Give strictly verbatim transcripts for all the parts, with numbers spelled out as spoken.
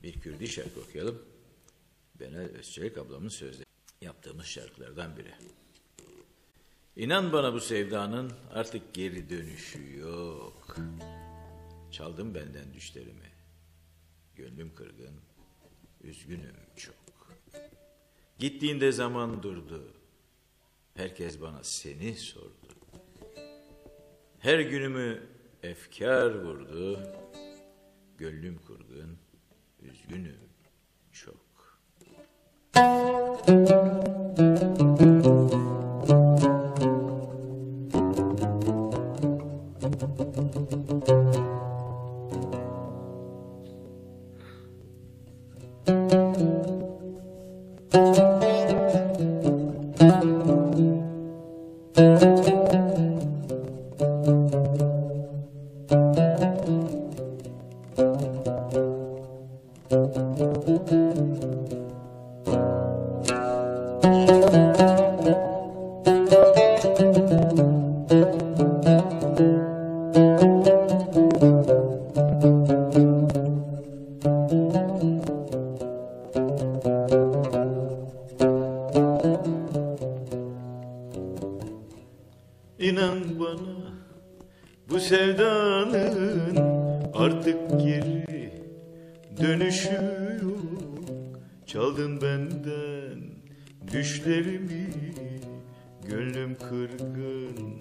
bir Kürdi şarkı okuyalım. Benel Özçelik ablamın sözleri yaptığımız şarkılardan biri. İnan bana bu sevdanın artık geri dönüşü yok. Çaldım benden düşlerimi. Gönlüm kırgın, üzgünüm çok. Gittiğinde zaman durdu. Herkes bana seni sordu. Her günümü efkar vurdu. Gönlüm kırgın, üzgünüm çok. İnan bana bu sevdanın artık geri dönüşü yok. Çaldın benden düşlerimi, gönlüm kırgın,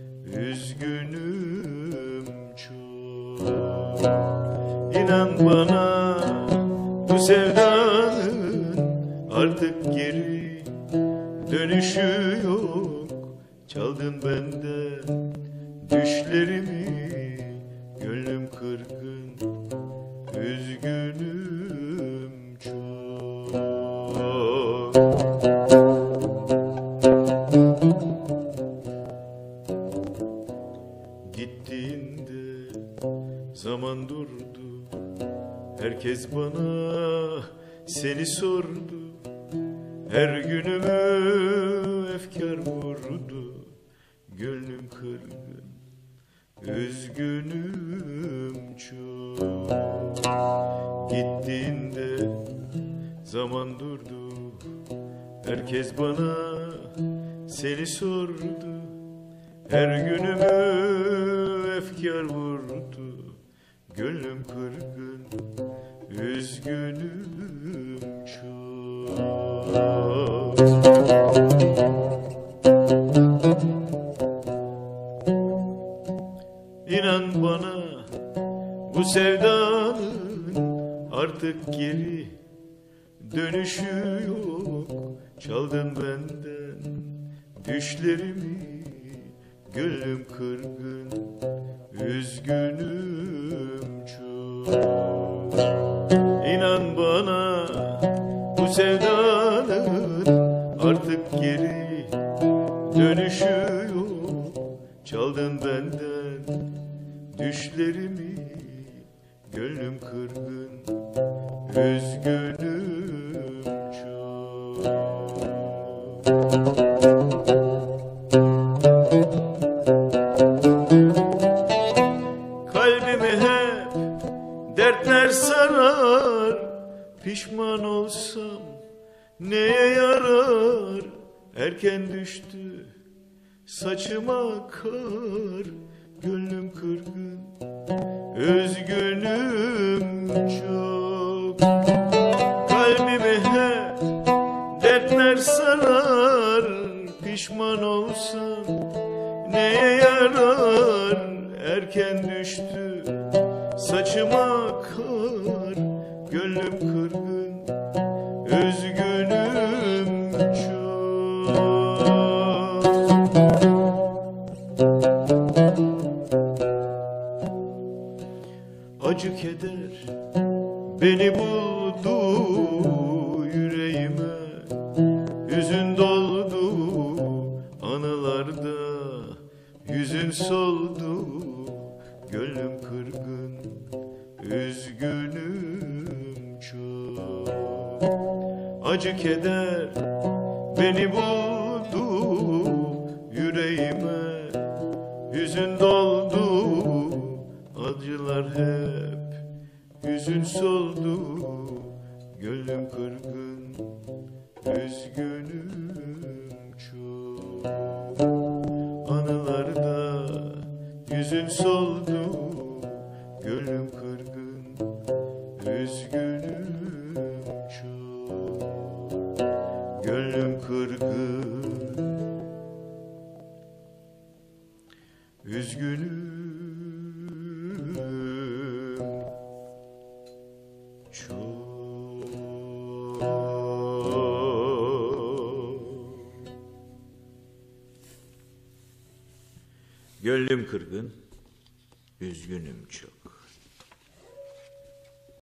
üzgünüm çok. İnan bana bu sevdanın artık geri dönüşü yok. Çaldın benden düşlerimi, gönlüm kırgın, üzgünüm çok. Gittiğinde zaman durdu. Herkes bana seni sordu. Her günümü efkar vurdu. Gönlüm kırgın, üzgünüm çok. Gittiğinde zaman durdu. Herkes bana seni sordu. Her günümü efkar vurdu. Gönlüm kırgın, üzgünüm çok. İnan bana bu sevdanın artık geri dönüşü yok. Çaldın benden düşlerimi, gönlüm kırgın, üzgünüm çok. İnan bana bu sevdanın artık geri dönüşü yok. Çaldın benden düşlerimi, gönlüm kırgın, üzgünüm çok. Kalbimi hep dertler sarar. Pişman olsam neye yarar? Erken düştü saçıma kar. Gönlüm kırgın, üzgünüm çok. Kalbimi hep dertler sarar. Pişman olsam neye yarar? Erken düştü saçıma kar. Gönlüm kırgın, üzgünüm çok. Acı keder beni buldu yüreğime. Hüzün doldu anılarda, yüzün soldu. Gönlüm kırgın, üzgünüm çok. Acı keder beni buldu yüreğime. Hüzün doldu, acılar hep yüzüm yüzün soldu, gönlüm kırgın, üzgünüm çok. Anılarda yüzün soldu, gönlüm kırgın, üzgünüm çok. Gönlüm kırgın, üzgünüm çok. Gönlüm kırgın, üzgünüm çok.